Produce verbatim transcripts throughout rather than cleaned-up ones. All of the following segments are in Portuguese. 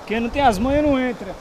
Quem não tem as manhas não entra.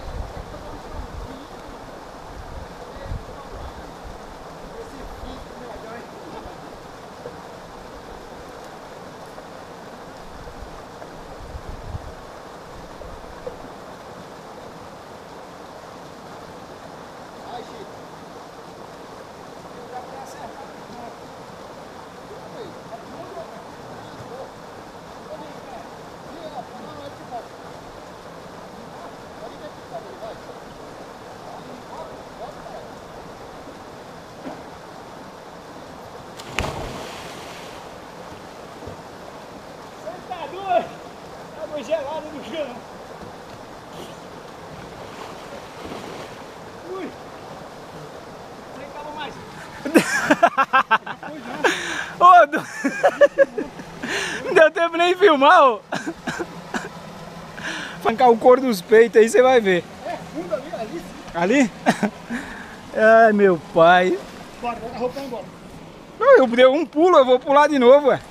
Água gelada no chão. Ui! Não acaba mais. Ô, do... Não deu tempo nem de filmar, ô. Arrancar o couro dos peitos aí, você vai ver. É, fundo ali, ali sim. Ali? Ai, meu pai. Bora, bora, a roupa vai embora. Eu dei um pulo, eu vou pular de novo, ué.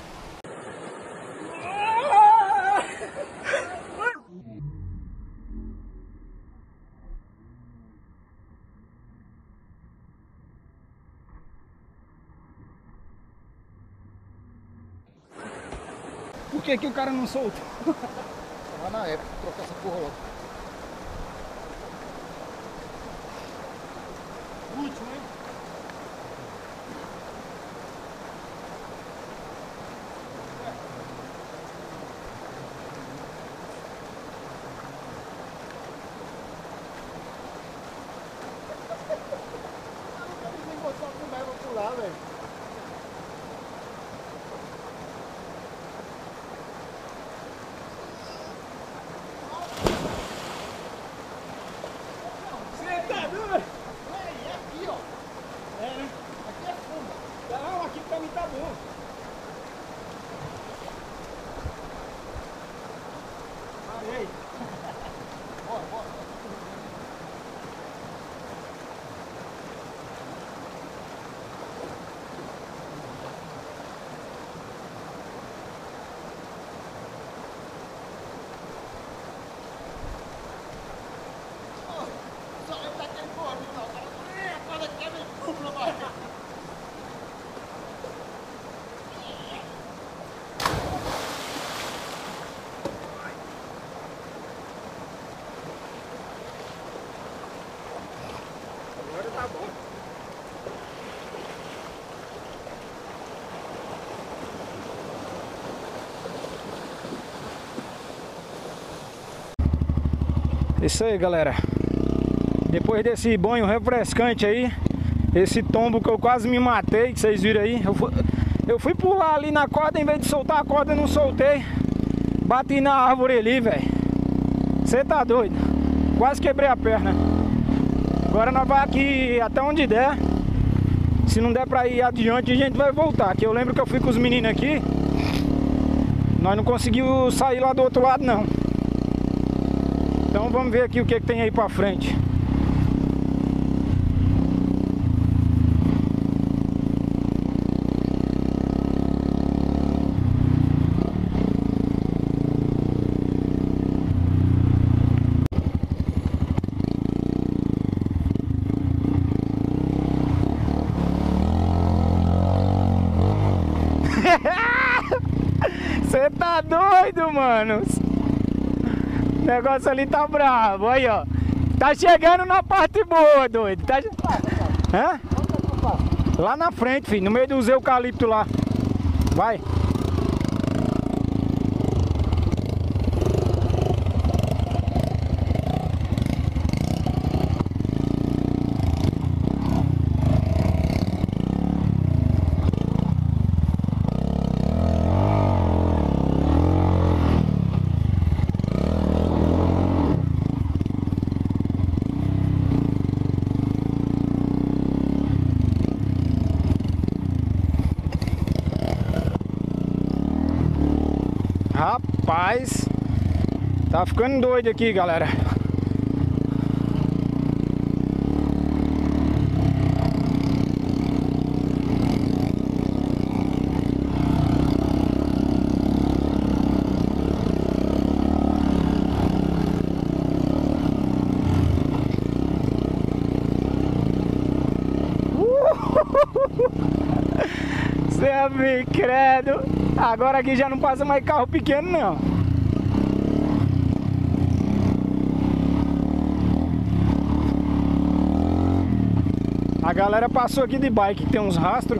Por que que o cara não solta? Lá na época, trocar essa porra logo. Último, hein? Nem botar pro leva pular, velho. Pra mim tá bom. Parei. Bora, bora. Só eu tá aquele gordinho lá. É, quando quebra ele pula pra baixo. Agora tá bom. Isso aí, galera. Depois desse banho refrescante aí, esse tombo que eu quase me matei, que vocês viram aí, eu fui, eu fui pular ali na corda, em vez de soltar a corda, eu não soltei. Bati na árvore ali, velho. Você tá doido? Quase quebrei a perna. Agora nós vamos aqui até onde der. Se não der pra ir adiante, a gente vai voltar. Que eu lembro que eu fui com os meninos aqui. Nós não conseguimos sair lá do outro lado, não. Então vamos ver aqui o que, que tem aí pra frente. Você tá doido, mano? O negócio ali tá bravo, aí ó. Tá chegando na parte boa, doido. Tá... Hã? Lá na frente, filho, no meio dos eucaliptos lá. Vai. Rapaz, tá ficando doido aqui, galera. Ave, credo. Agora aqui já não passa mais carro pequeno, não. A galera passou aqui de bike, tem uns rastros.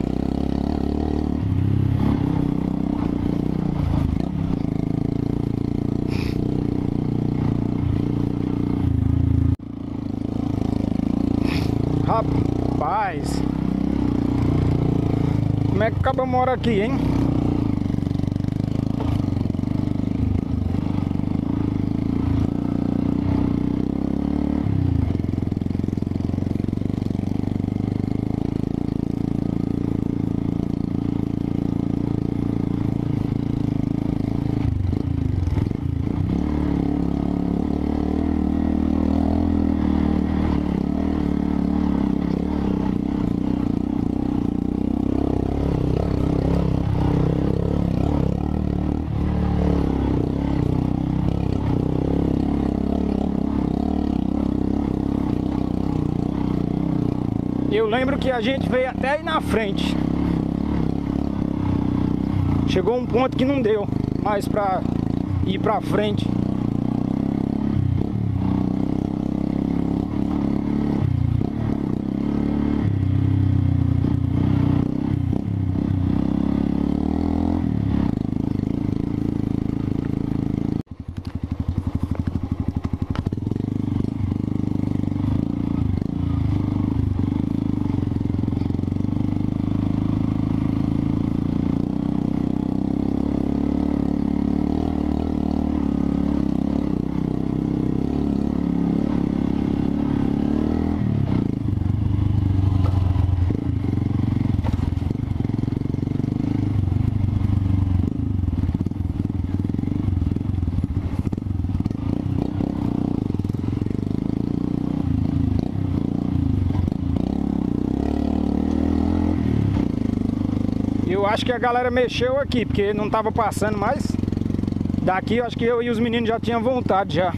Rapaz, como é que o cabo mora aqui, hein? Eu lembro que a gente veio até aí na frente. Chegou um ponto que não deu mais pra ir pra frente. Eu acho que a galera mexeu aqui, porque não tava passando mais. Daqui eu acho que eu e os meninos já tinham vontade já.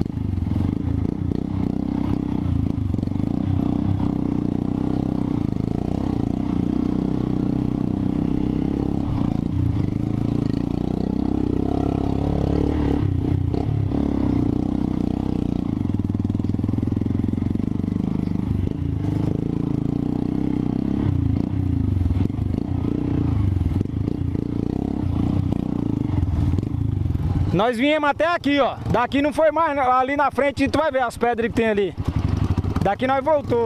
Nós viemos até aqui, ó. Daqui não foi mais, ali na frente tu vai ver as pedras que tem ali. Daqui nós voltou.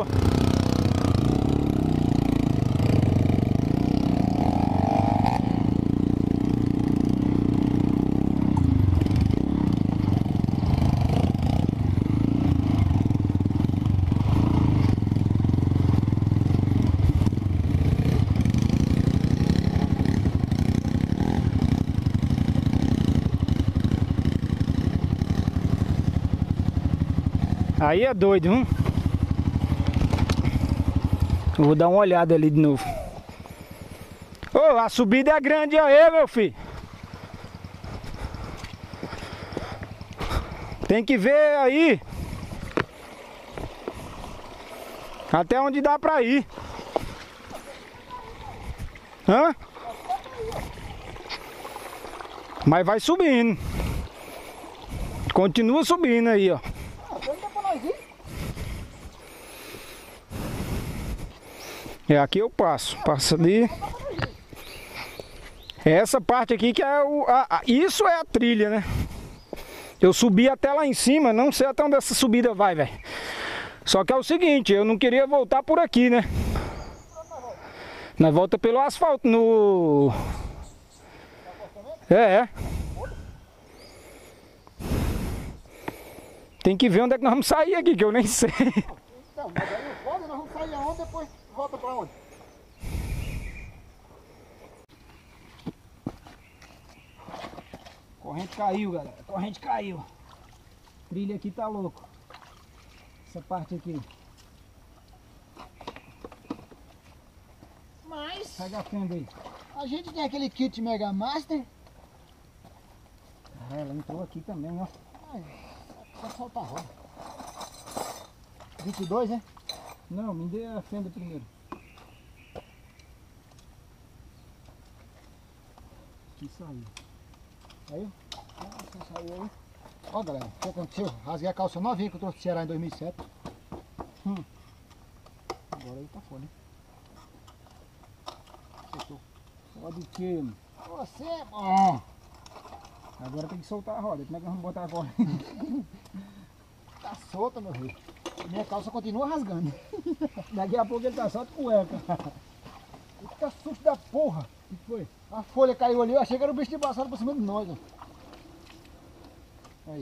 Aí é doido, hein? Vou dar uma olhada ali de novo. Ô, oh, a subida é grande aí, meu filho. Tem que ver aí até onde dá pra ir. Hã? Mas vai subindo. Continua subindo aí, ó. É, aqui eu passo, passo ali. Essa parte aqui que é o... A, a, isso é a trilha, né? Eu subi até lá em cima, não sei até onde essa subida vai, velho. Só que é o seguinte, eu não queria voltar por aqui, né? Nós volta pelo asfalto, no... É, é. Tem que ver onde é que nós vamos sair aqui, que eu nem sei. Então, mas aí o foda, nós vamos sair aonde, depois volta pra onde? Corrente caiu, galera. Corrente caiu. Trilha aqui tá louco. Essa parte aqui. Mas Pega a fenda aí. a gente tem aquele kit Mega Master. É, ela entrou aqui também, ó. Ai, só soltar a roda. vinte e dois, né? Não, me dê a fenda primeiro. Aqui saiu. Saiu? Nossa, saiu aí. Ó, galera, o que aconteceu? Rasguei a calça novinha que eu trouxe do Ceará em dois mil e sete. Hum. Agora aí tá fora, né? Soltou. Pode que. Você é bom. Agora tem que soltar a roda. Como é que nós vamos botar a corda? Tá solta, meu rei. Minha calça continua rasgando. Daqui a pouco ele tá só de cueca. Fica susto da porra. O que foi? A folha caiu ali, eu achei que era o bicho de passado por cima de nós, ó. Aí.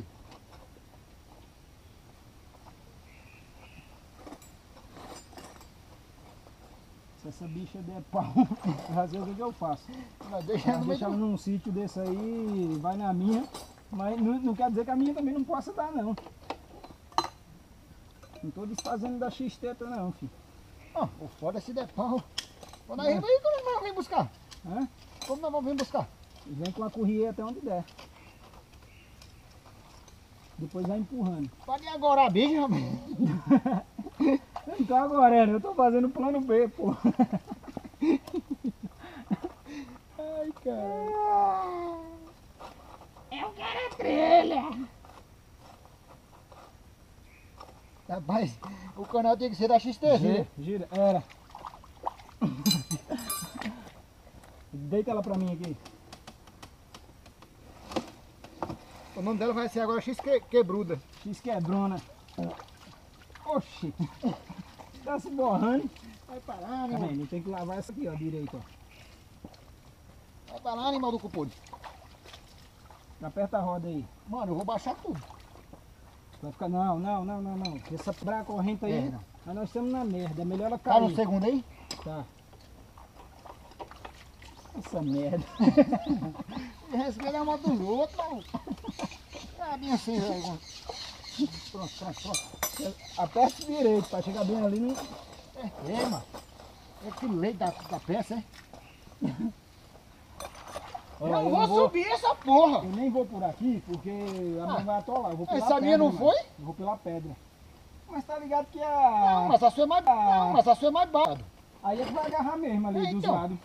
Se essa bicha der pau, às vezes o que eu faço? Vai deixar no meio Deixa ela num sítio desse aí, vai na minha, mas não, não quer dizer que a minha também não possa dar não. Não tô desfazendo da X-teta não, filho. Ó, o foda é se der pau. Quando aí, aí como nós vamos vir buscar? Hã? Como nós vamos vir buscar? Vem com a correia até onde der. Depois vai empurrando. Pode ir agora a bicha, rapaz. Então agora, eu tô fazendo plano B, pô. Ai, cara. Eu quero a trilha. Rapaz, o canal tem que ser da X T V. Gira, gira, era. Deita ela pra mim aqui. O nome dela vai ser agora X que, Quebruda. X quebrona. Oxi. Tá se borrando. Vai parar, né, Tá irmão? vendo? Tem que lavar essa aqui, ó, direito, ó. Vai parar, animal do cupolho. Aperta a roda aí. Mano, eu vou baixar tudo. Vai ficar. Não, não, não, não, não. Essa pra corrente aí. É, não. Mas nós estamos na merda. É melhor ela Tá cair. no segundo aí? Tá. Essa merda. Respira a moto do outro, mano. É bem assim, velho. Pronto, pronto, pronto. Aperta direito pra chegar bem ali. Não... É, é, mano. É que leite da, da peça, é? Ó, eu, eu vou não vou- subir essa porra. Eu nem vou por aqui porque a mão vai atolar. Eu vou pela Essa minha pedra, não mano. foi? Eu vou pela pedra. Mas tá ligado que Não, a. mas a sua é mais, não, mas a sua é mais baixa. Aí é que vai agarrar mesmo ali É, dos então. lados.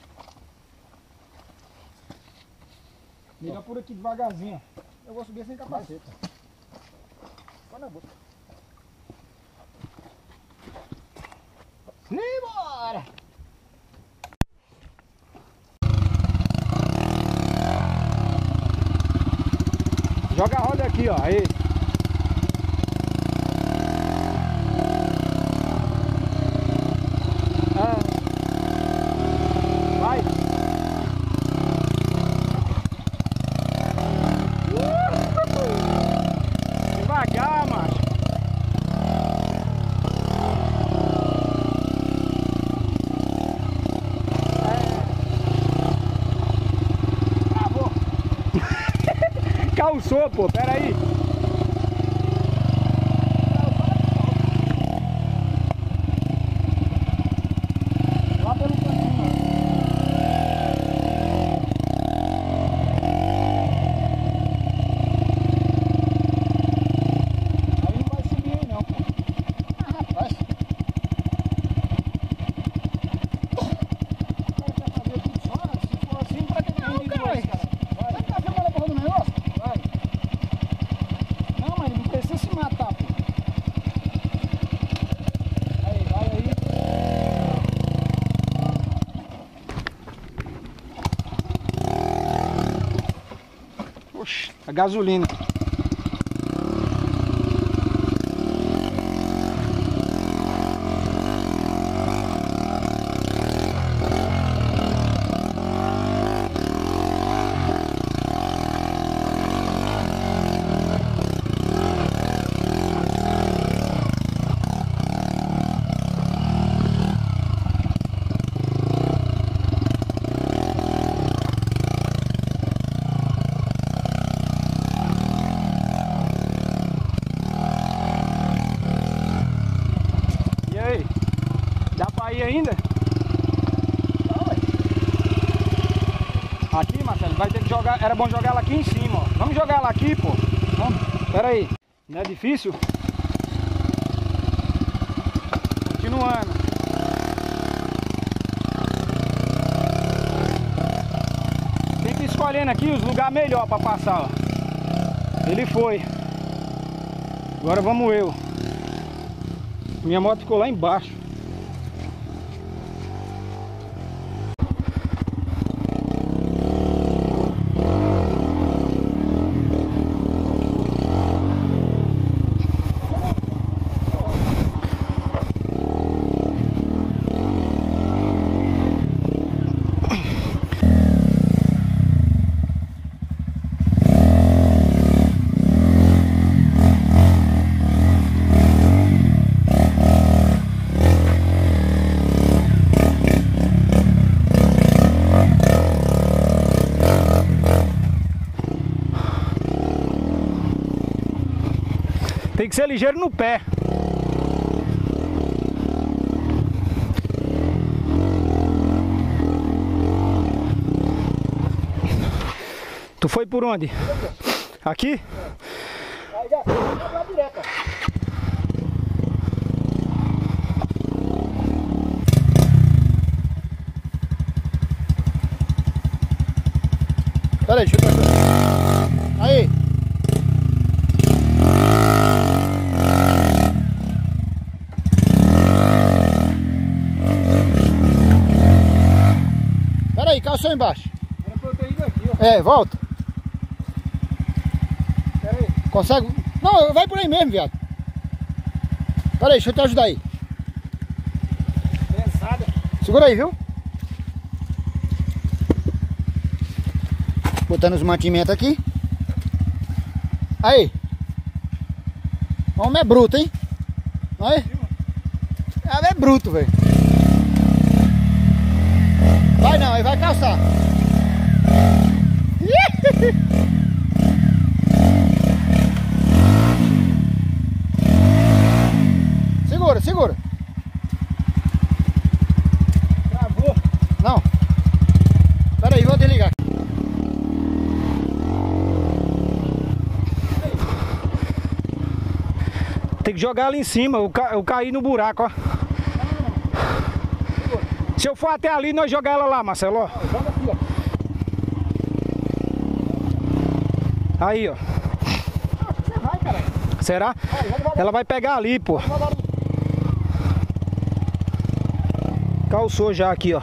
Melhor por aqui devagarzinho. Eu vou subir sem capacete. Vai na boca. Simbora! Joga a roda aqui, ó. Aí. Ah. Vai. Uh! Devagar, macho. Travou! Calçou, pô. Pera aí. Lá pelo cantinho, ó. Aí não vai subir aí não, pô. Ah, rapaz. O cara quer fazer tudo só, se for assim, pra que não, cara? Vai. Vai ficar filmando a porra do negócio? Vai. Não, mas não precisa se matar, pô. Aí, vai aí. Oxe, a gasolina. E aí? Dá pra ir ainda? Aqui, Marcelo, vai ter que jogar. Era bom jogar ela aqui em cima, ó. Vamos jogar ela aqui, pô. Vamos. Pera aí. Não é difícil? Continuando. Tem que escolher escolhendo aqui os lugares melhores pra passar, ó. Ele foi. Agora vamos eu. Minha moto ficou lá embaixo. Tem que ser ligeiro no pé. Tu foi por onde? Aqui? Aí já, já vai direto. Pera aí, deixa eu ver. Aí. Pera aí, calçou embaixo. Era pra eu ter ido aqui, ó. É, volta. Pera aí. Consegue? Não, vai por aí mesmo, viado. Pera aí, deixa eu te ajudar aí. Pesada. Segura aí, viu? Botando os mantimentos aqui. Aí. O homem é bruto, hein? Aí. Ela é bruto, velho. Vai não, aí vai calçar. Segura, segura. Travou. Não. Pera aí, vou desligar. Tem que jogar ali em cima, eu, ca... eu caí no buraco, ó. Se eu for até ali, nós jogar ela lá, Marcelo, ó. Joga aqui, ó. Aí, ó. Você vai, cara. Será? Ela vai pegar ali, pô. Calçou já aqui, ó.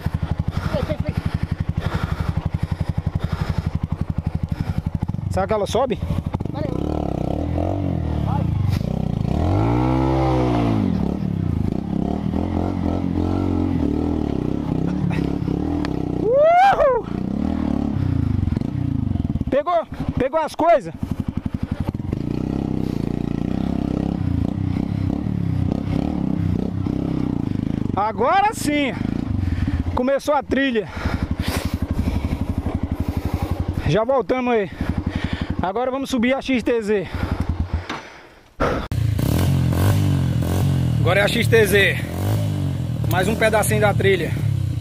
Será que ela sobe? Uhul! Pegou, pegou as coisas. Agora sim, começou a trilha. Já voltamos aí. Agora vamos subir a X T Z. Agora é a X T Z. Mais um pedacinho da trilha.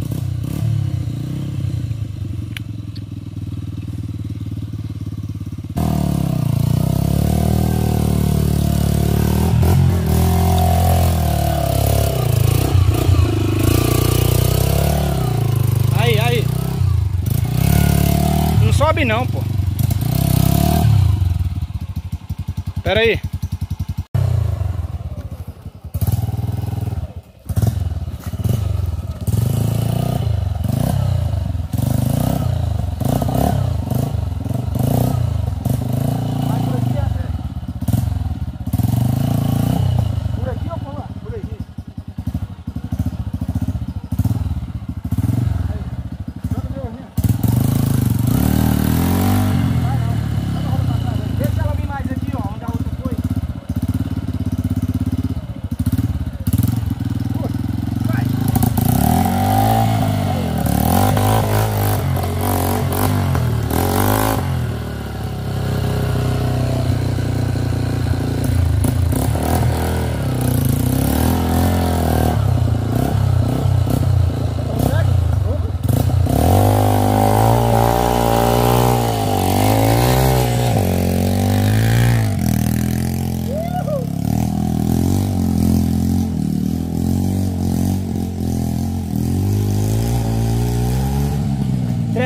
Aí, aí. Não sobe não, pô. Pera aí. Deixa ela vir mais aqui, ó, onde a outra foi.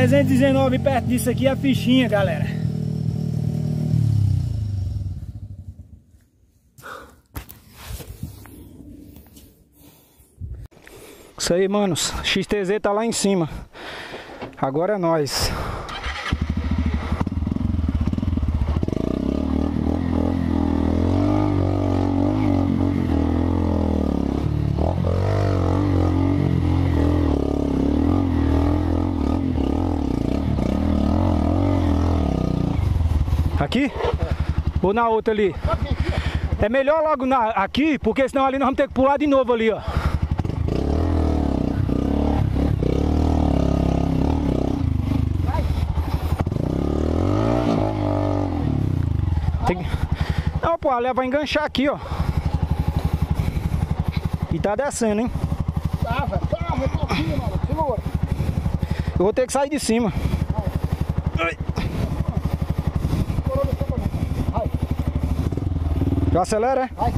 trezentos e dezenove perto disso aqui é a fichinha, galera. Isso aí, manos. X T Z tá lá em cima. Agora é nóis. Aqui? Ou na outra ali? É melhor logo na, aqui, porque senão ali nós vamos ter que pular de novo ali, ó. Tem... Não, pô, a leva vai enganchar aqui, ó. E tá descendo, hein? Tá, velho. Tá, velho. Tá aqui, mano. Segura. Eu vou ter que sair de cima. Ai. Já acelera, é? Vai.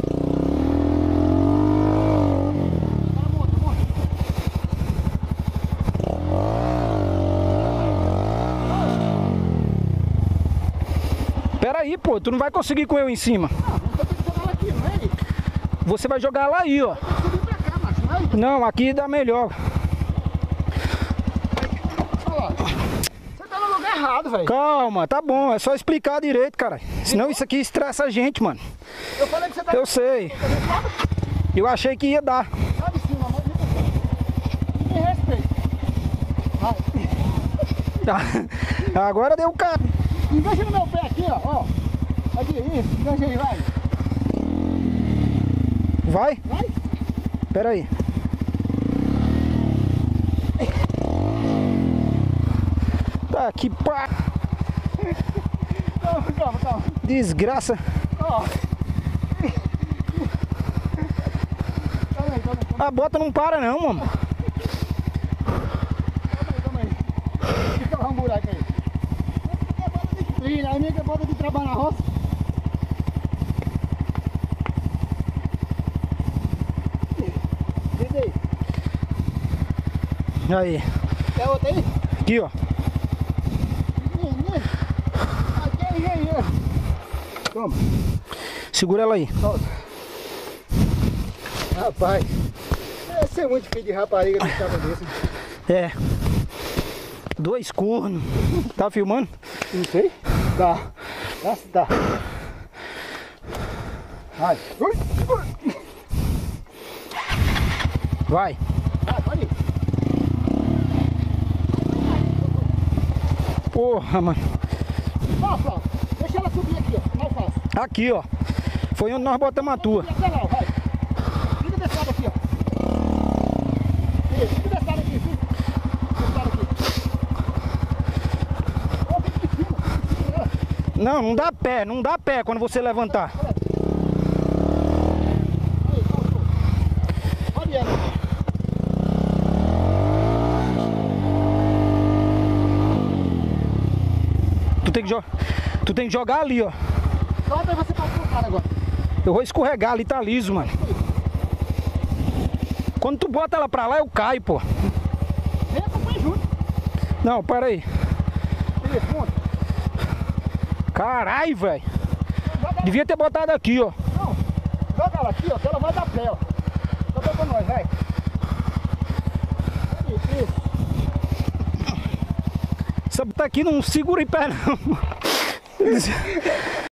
Pera aí, pô, tu não vai conseguir com eu em cima. Não, eu tenho que jogar ela aqui, não é aí? Você vai jogar lá aí, ó. Eu tenho que subir pra cá, macho, não é aí? Não, aqui dá melhor. Olha lá. Você tá no lugar errado, velho. Calma, tá bom, é só explicar direito, cara. Senão isso aqui estressa a gente, mano. Eu falei que você tá... Eu sei. Eu achei que ia dar. Sai de cima, mas me respeito. Vai. Agora deu o carro. Engancha no meu pé aqui, ó. ó. Aqui, isso. Engancha aí, vai. Vai? Vai. Pera aí. Tá aqui, pá. Calma, calma, calma. Desgraça. Ó. Calma aí, calma aí. A bota não para não, mano. Calma aí, calma aí. Fica lá um buraco aí. É bota de trilha, a minha que é bota de trabalhar na roça. Vem aí. Aí. Quer outra aí? Aqui, ó. Menino. Aqui é engenheiro. Toma. Segura ela aí. Solta. Rapaz. Esse é muito filho de rapariga do cabo desse. É. Dois cornos. Tá filmando? Não sei. Tá. Tá, tá. Vai. Vai. Vai, pode ir. Porra, mano. Ó, Flávio. Deixa ela subir aqui, ó. Mal fácil. Aqui, ó. Foi onde nós botamos a tua. Até lá, vai. Fica desse lado aqui, ó. Isso, fica desse lado aqui, fica. Desse lado aqui. Ó, fica de cima. Fica de cima. Não, não dá pé, não dá pé quando você levantar. Aí, soltou. Pode ir, né? Tu tem que, jo tu tem que jogar ali, ó. Solta aí, você pode colocar agora. Eu vou escorregar ali, tá liso, mano. Quando tu bota ela pra lá, eu caio, pô. Vem, acompanha junto. Não, para aí. Isso, monta. Caralho, velho. Joga ela. Devia ter botado aqui, ó. Não, joga ela aqui, ó, que ela vai dar pé, ó. Joga pra nós, vai. Isso, isso. Essa tá aqui não segura em pé, não.